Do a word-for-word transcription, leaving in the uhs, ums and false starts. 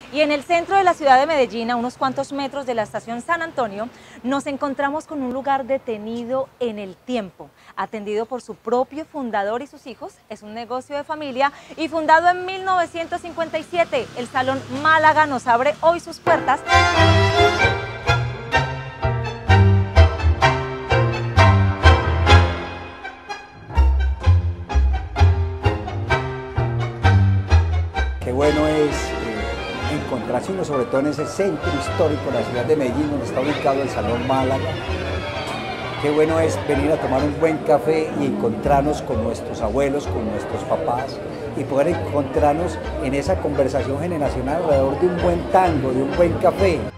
Y en el centro de la ciudad de Medellín, a unos cuantos metros de la estación San Antonio, nos encontramos con un lugar detenido en el tiempo, atendido por su propio fundador y sus hijos. Es un negocio de familia y fundado en mil novecientos cincuenta y siete. El Salón Málaga nos abre hoy sus puertas. Qué bueno es eh, encontrarse uno, sobre todo en ese centro histórico de la ciudad de Medellín, donde está ubicado el Salón Málaga. Qué bueno es venir a tomar un buen café y encontrarnos con nuestros abuelos, con nuestros papás, y poder encontrarnos en esa conversación generacional alrededor de un buen tango, de un buen café.